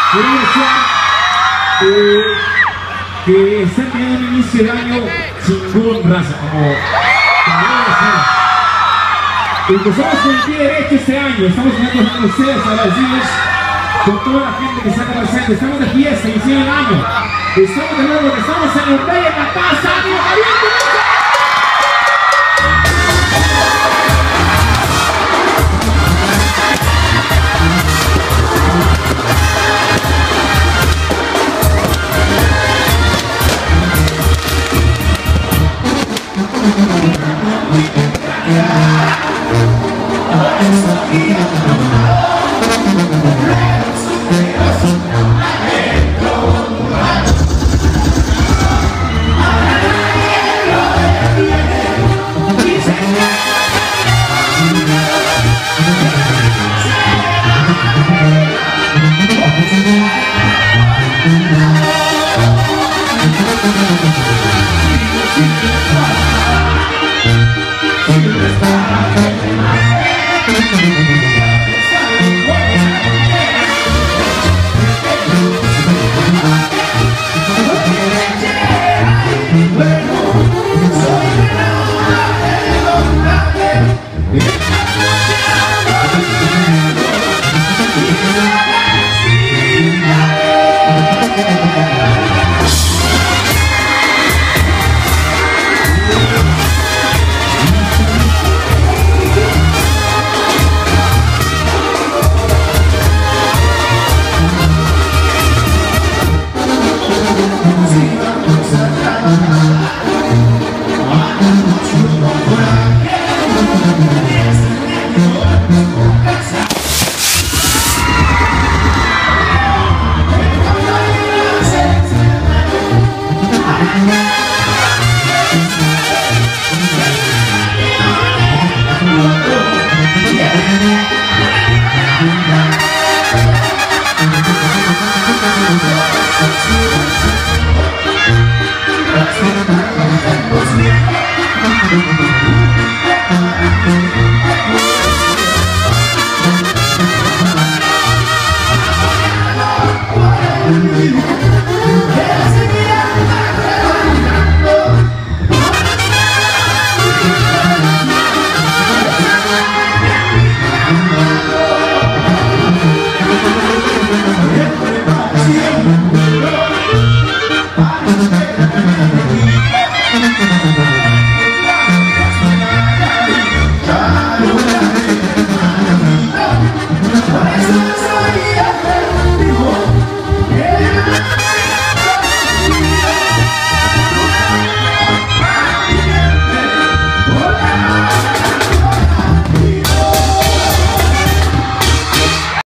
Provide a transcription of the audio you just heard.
quiero desear que estén teniendo un inicio de año chingón, raza, como debe ser. Empezamos con el pie derecho este año, estamos jugando con ustedes agradecidos con toda la gente que está presente, estamos de fiesta, iniciando el año, estamos de nuevo, estamos en los Reyes de la Paz, ¡ánimo, caliente!